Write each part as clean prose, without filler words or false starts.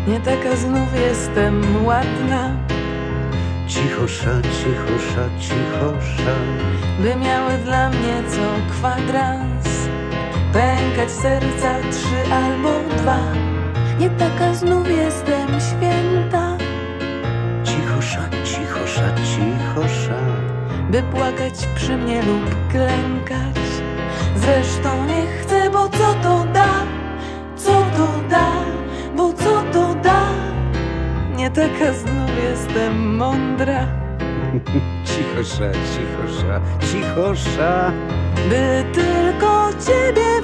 Nie taka znów jestem ładna, cichosza, cichosza, cichosza, by miały dla mnie co kwadrans pękać serca 3 albo 2. Nie taka znów jestem święta, cichosza, cichosza, cichosza, by płakać przy mnie lub klękać. Zresztą nie chcę, bo co to da? Co to da? Bo co to da? Nie taka znów jestem mądra, cichosza, cichosza, cichosza, by tylko ciebie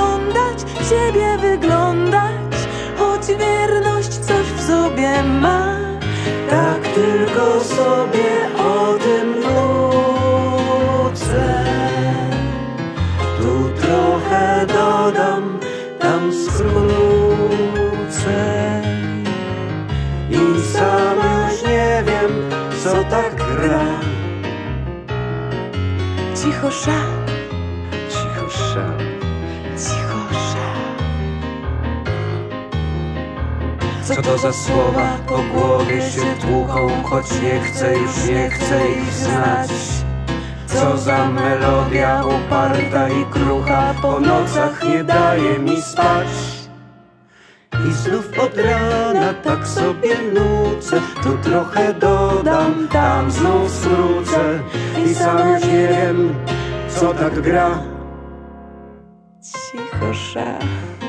wyglądać, choć wierność coś w sobie ma. Tak tylko sobie o tym nucę. tu trochę dodam, tam skrócę i sam już nie wiem, co tak gra. Cichosza, Cichosza, cichosza. co to za słowa po głowie się tłuką, choć nie chcę, już nie chcę ich znać. Co za melodia uparta i krucha, po nocach nie daje mi spać. I znów od rana tak sobie nucę, tu trochę dodam, tam znów skrócę i sam już nie wiem, co tak gra. Cichosza.